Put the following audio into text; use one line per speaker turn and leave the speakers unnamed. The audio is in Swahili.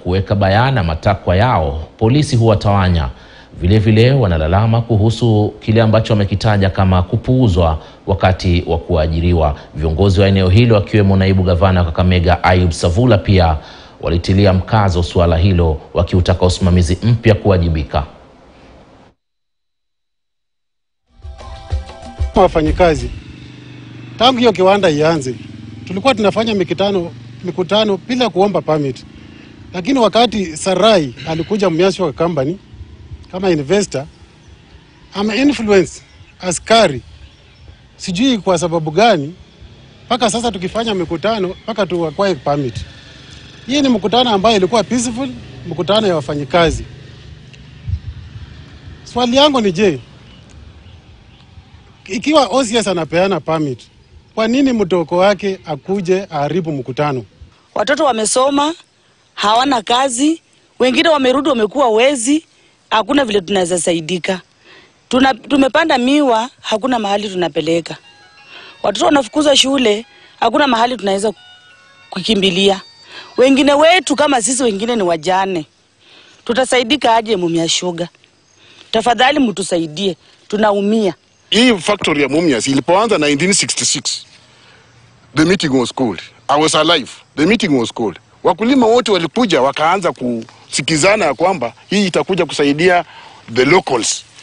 kuweka bayana matakwa yao, polisi huwatawanya. Vile vile wanalalama kuhusu kile ambacho wamekitaja kama kupuuzwa wakati wa kuajiriwa. Viongozi wa eneo hilo akiwemo naibu gavana wa Kakamega Ayub Savula pia walitilia mkazo suala hilo, wakiutaka usimamizi mpya kuwajibika.
Wafanyikazi, tangu hiyo kiwanda ianze, tulikuwa tunafanya mikutano bila kuomba permit. Lakini wakati Sarai alikuja Mumias wa company kama investor, influence askari, sijui kwa sababu gani, mpaka sasa tukifanya mikutano mpaka tuacquire permit. Hii ni mkutano ambayo ilikuwa peaceful, mkutano ya wafanyikazi. Swali yangu ni je, ikiwa OCS anapeana permit, kwa nini mtoko wake akuje aharibu mkutano?
Watoto wamesoma, hawana kazi, wengine wamerudi wamekuwa wezi, hakuna vile tunaweza saidika. Tumepanda miwa, hakuna mahali tunapeleka. Watoto wanafukuza shule, hakuna mahali tunaweza kukimbilia. Wengine wetu kama sisi wengine ni wajane. Tutasaidika aje Mumias Sugar? Tafadhali mtusaidie, tunaumia.
Hii factory ya Mumias ilipoanza 1966. The meeting was called. I was alive. The meeting was called. Wakulima wote walikuja wakaanza kusikizana ya kwamba hii itakuja kusaidia the locals.